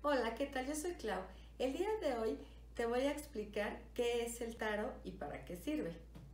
Hola, ¿qué tal? Yo soy Clau. El día de hoy te voy a explicar qué es el taro y para qué sirve.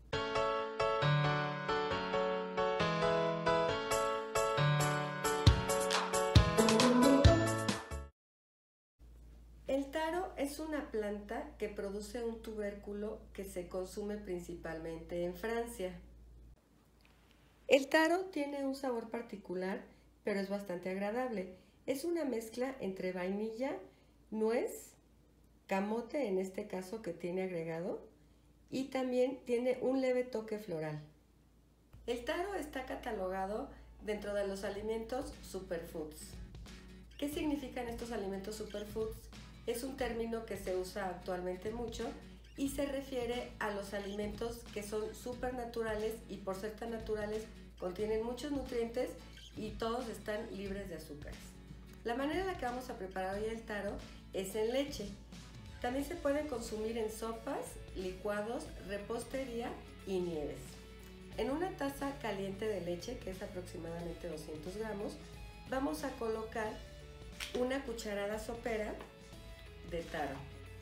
El taro es una planta que produce un tubérculo que se consume principalmente en Francia. El taro tiene un sabor particular, pero es bastante agradable. Es una mezcla entre vainilla, nuez, camote en este caso que tiene agregado, y también tiene un leve toque floral. El taro está catalogado dentro de los alimentos superfoods. ¿Qué significan estos alimentos superfoods? Es un término que se usa actualmente mucho y se refiere a los alimentos que son supernaturales y por ser tan naturales contienen muchos nutrientes y todos están libres de azúcares. La manera en la que vamos a preparar hoy el taro es en leche. También se puede consumir en sopas, licuados, repostería y nieves. En una taza caliente de leche, que es aproximadamente 200 gramos, vamos a colocar una cucharada sopera de taro.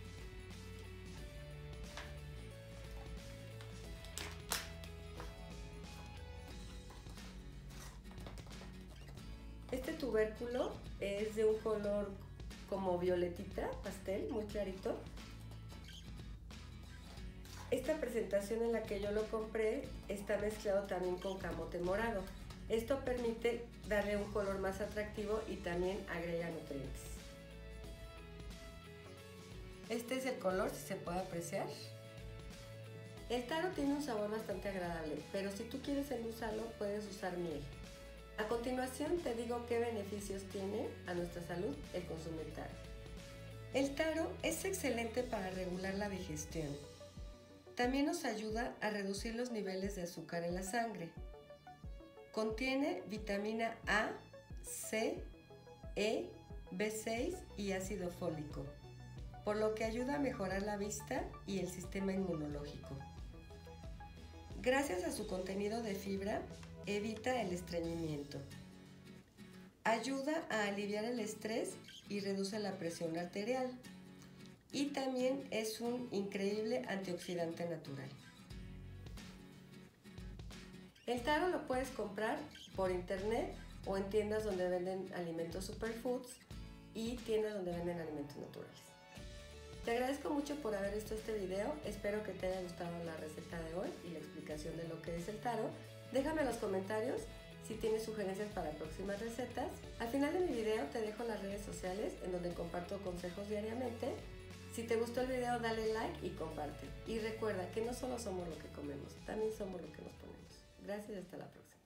Este tubérculo es de un color como violetita, pastel, muy clarito. Esta presentación en la que yo lo compré está mezclado también con camote morado. Esto permite darle un color más atractivo y también agrega nutrientes. Este es el color, si se puede apreciar. El taro tiene un sabor bastante agradable, pero si tú quieres endulzarlo puedes usar miel. A continuación te digo qué beneficios tiene a nuestra salud el consumir taro. El taro es excelente para regular la digestión. También nos ayuda a reducir los niveles de azúcar en la sangre. Contiene vitamina A, C, E, B6 y ácido fólico, por lo que ayuda a mejorar la vista y el sistema inmunológico. Gracias a su contenido de fibra, evita el estreñimiento. Ayuda a aliviar el estrés y reduce la presión arterial. Y también es un increíble antioxidante natural. El taro lo puedes comprar por internet o en tiendas donde venden alimentos superfoods y tiendas donde venden alimentos naturales. Te agradezco mucho por haber visto este video, espero que te haya gustado la receta de hoy y la explicación de lo que es el taro. Déjame en los comentarios si tienes sugerencias para próximas recetas. Al final de mi video te dejo las redes sociales en donde comparto consejos diariamente. Si te gustó el video dale like y comparte. Y recuerda que no solo somos lo que comemos, también somos lo que nos ponemos. Gracias y hasta la próxima.